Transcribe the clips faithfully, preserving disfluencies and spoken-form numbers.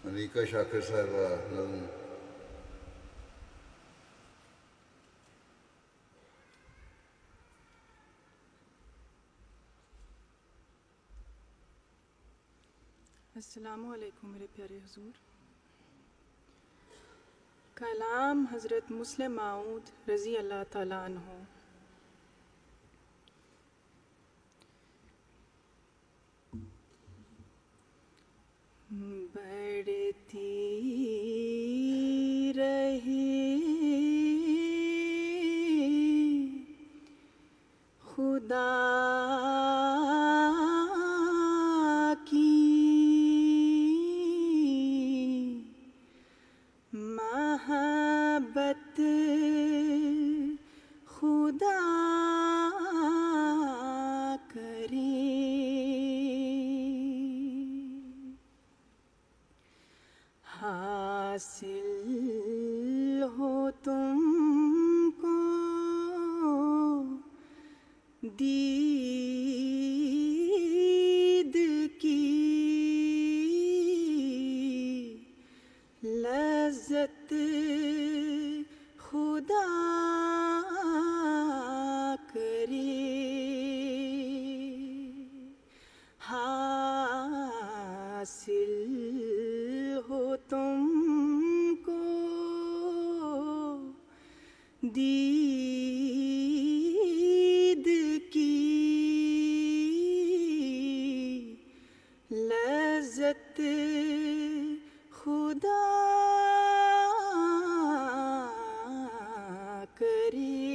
ملیکہ شاکر صاحبہ نظم۔ السلام علیکم میرے پیارے حضور۔ کلام حضرت مسلم موعود رضی اللہ تعالیٰ عنہ۔ بڑھتی رہے خدا محبت خدا کرے، حاصل ہو تم کو دید کی لذت خدا کرے، حاصل ہو تم کو دید کی لذت خدا کرے۔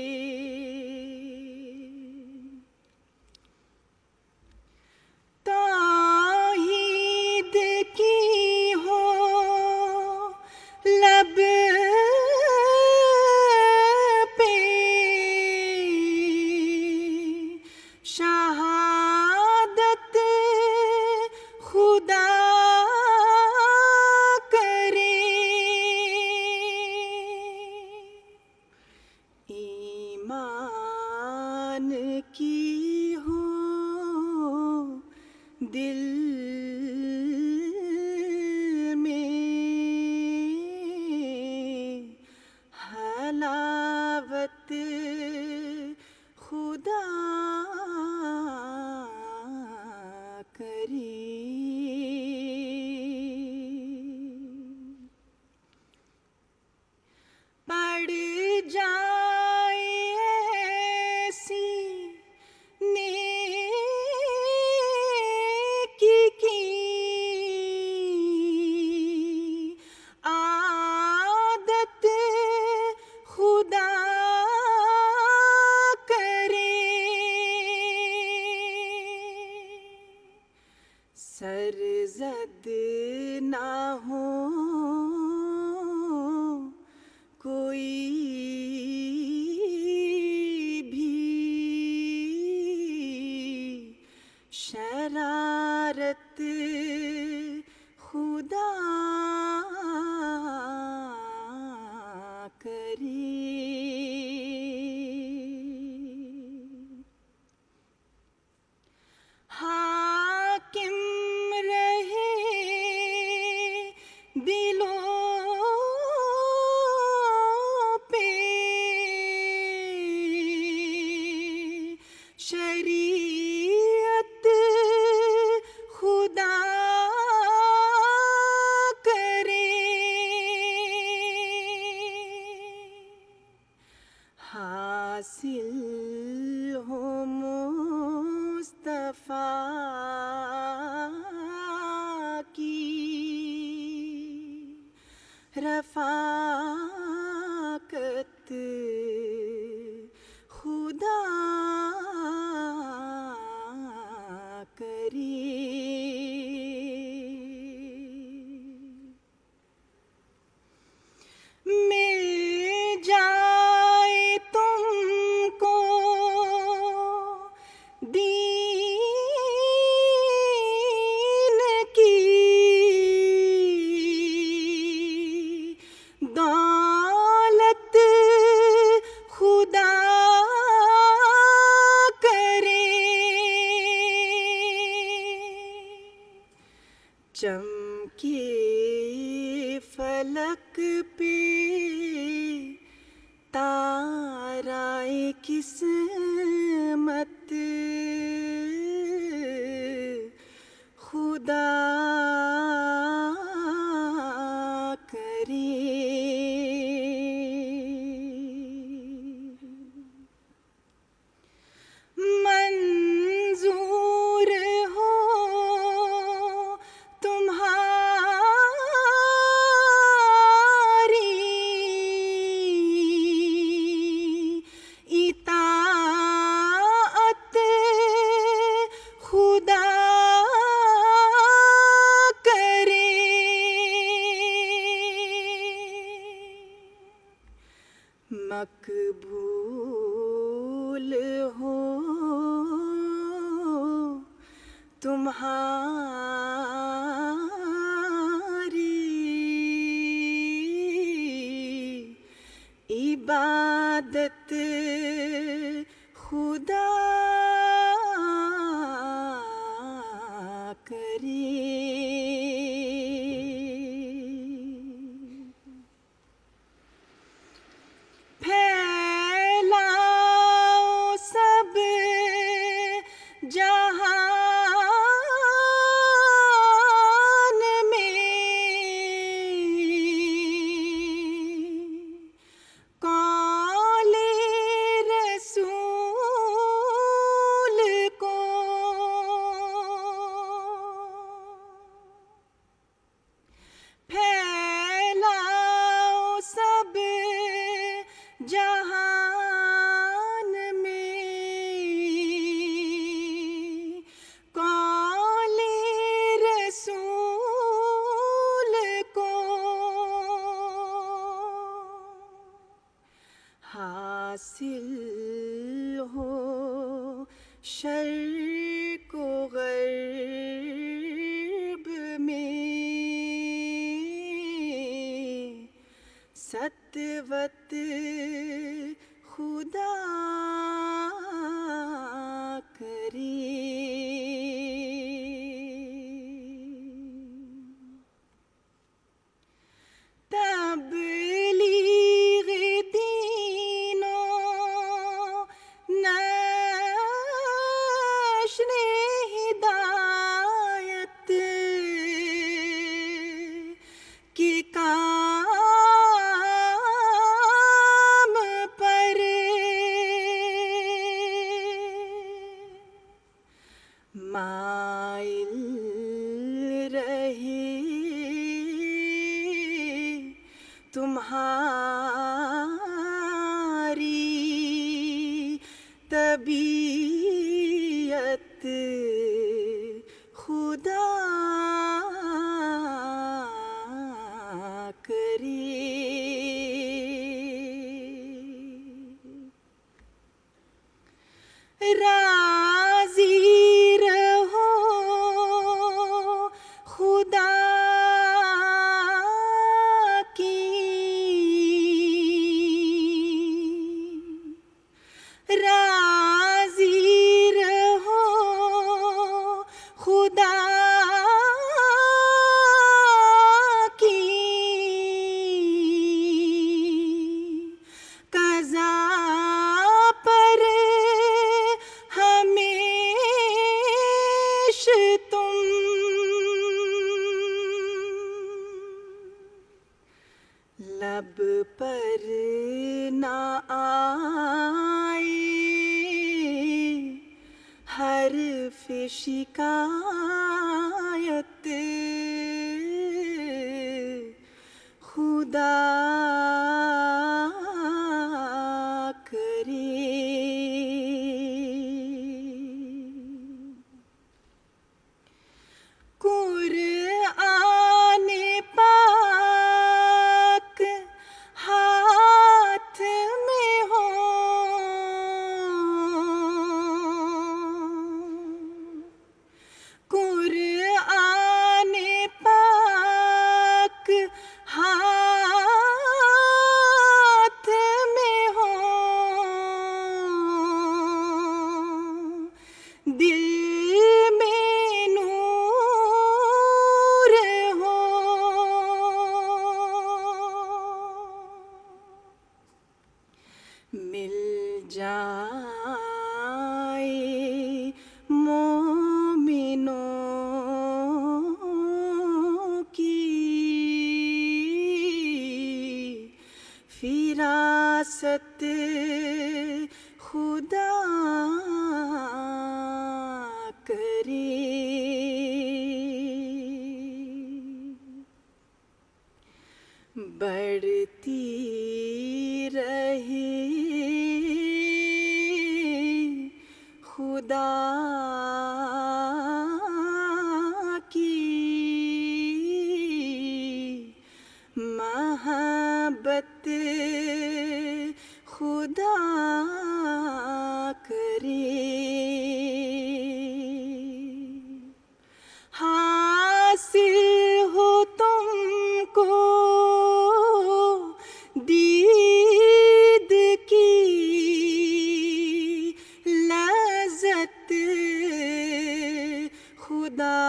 توحید کی ہو لب پہ شہادت خدا کرے، ایمان کی ہو دل میں حلاوت خدا کرے، پڑ جائے ایسی نیکی کی عادت خدا کرے، سرزد نہ ہو کوئی بھی شرارت خدا کرے، حاکم رہے دلوں پہ شریعت خدا کرے، حاصل ہو مصطفیٰ کی رفاقت خدا کرے، مل جائے تم کو دین کی دولت کے فلک پہ تارائے قسمت خدا کرے. منظور ہو تمہاری اطاعت خدا مقبول ہو تمہاری عبادت خدا کرے. پھیلاؤ سب جہان میں قول رسول کو. پھیلاؤ سب جہان میں قول رسول کو. حاصل ہو شرق و غرب میں ستوت خدا کرے. تبلیغ دین و نشر ہدایت کے کام پر مائل رہے تمہاری طبیعت خدا کرے. راضی رہو خدا راضی رہو خدا کی قضا پر ہمیش تم لب پر نہ آئے حرف شکایت خدا کرے. قرآن پاک ہاتھ میں ہو قرآن پاک ہاتھ وراثت خدا کرے. بڑھتی رہے خدا کی محبت خدا کرے. حاصل ہو تم کو دید کی لذت خدا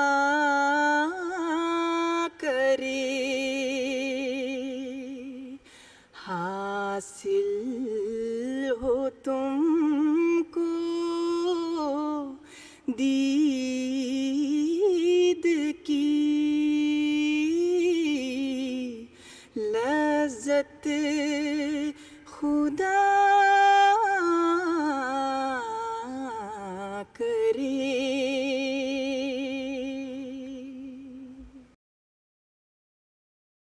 کرے. حاصل ہو تم کو دی